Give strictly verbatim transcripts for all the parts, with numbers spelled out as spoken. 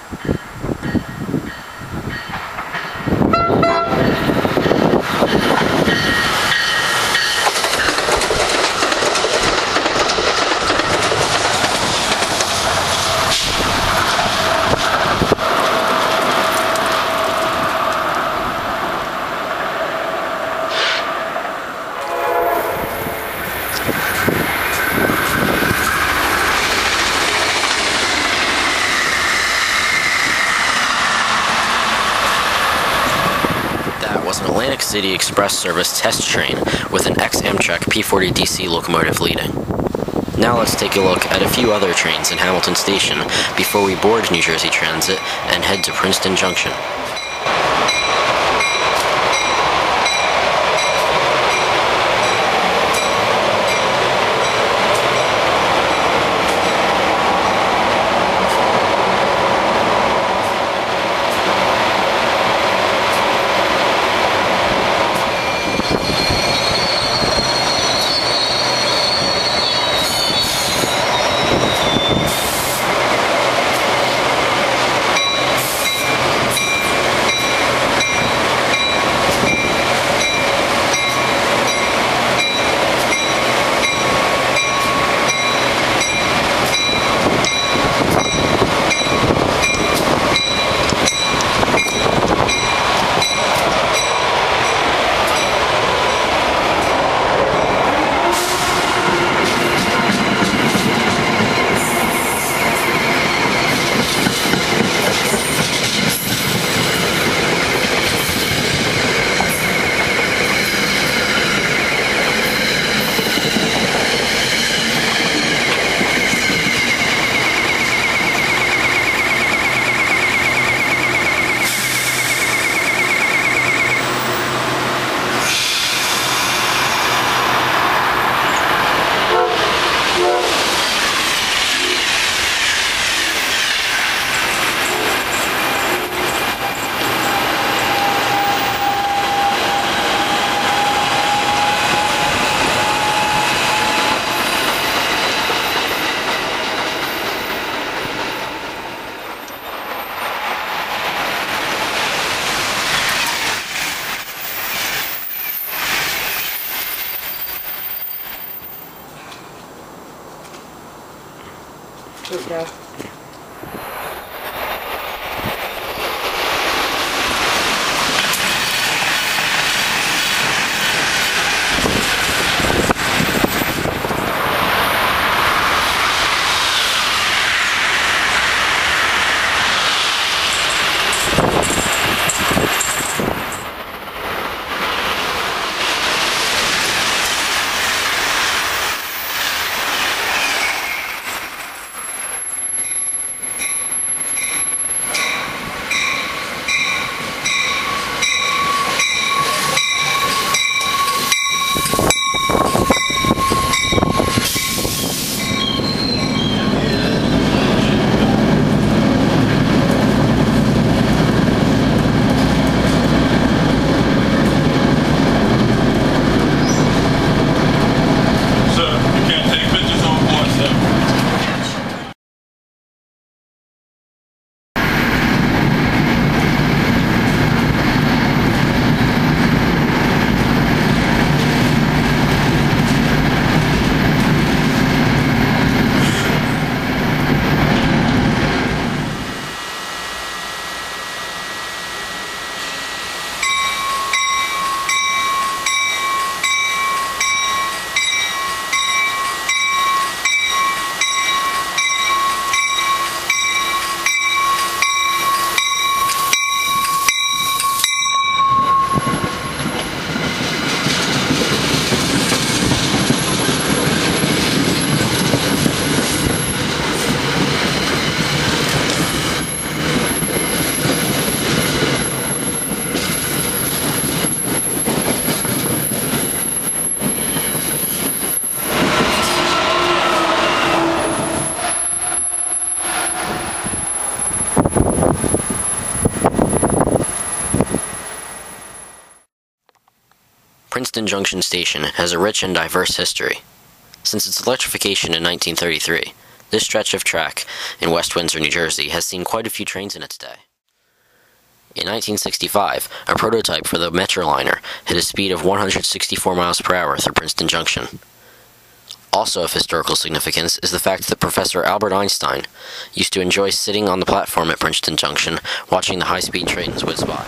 City Express service test train with an ex-Amtrak P forty D C locomotive leading. Now let's take a look at a few other trains in Hamilton Station before we board New Jersey Transit and head to Princeton Junction. Here we go. Princeton Junction Station has a rich and diverse history. Since its electrification in nineteen thirty-three, This stretch of track in West Windsor, New Jersey has seen quite a few trains in its day. In nineteen sixty-five, a prototype for the Metroliner hit a speed of one hundred sixty-four miles per hour through Princeton Junction. Also of historical significance is the fact that Professor Albert Einstein used to enjoy sitting on the platform at Princeton Junction watching the high-speed trains whiz by.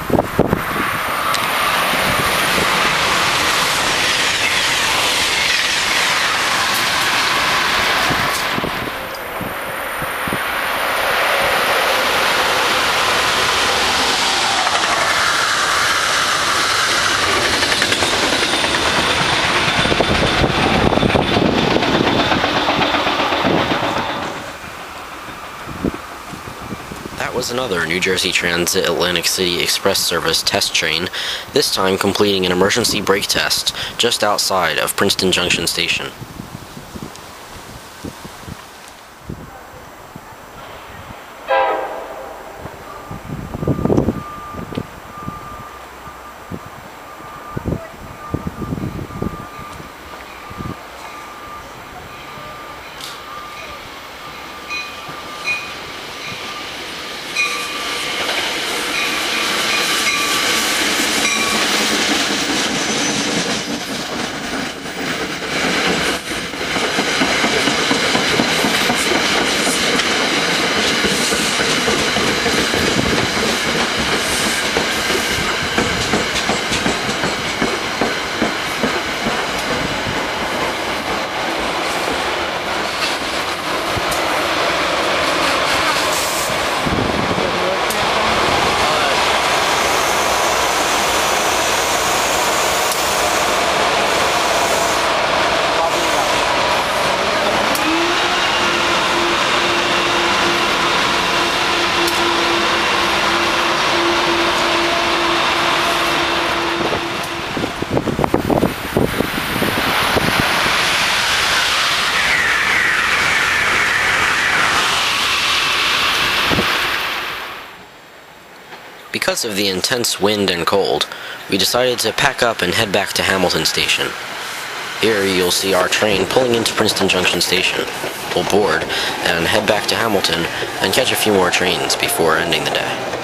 That was another New Jersey Transit Atlantic City Express Service test train, this time completing an emergency brake test just outside of Princeton Junction Station. Because of the intense wind and cold, we decided to pack up and head back to Hamilton Station. Here you'll see our train pulling into Princeton Junction Station. We'll board and head back to Hamilton and catch a few more trains before ending the day.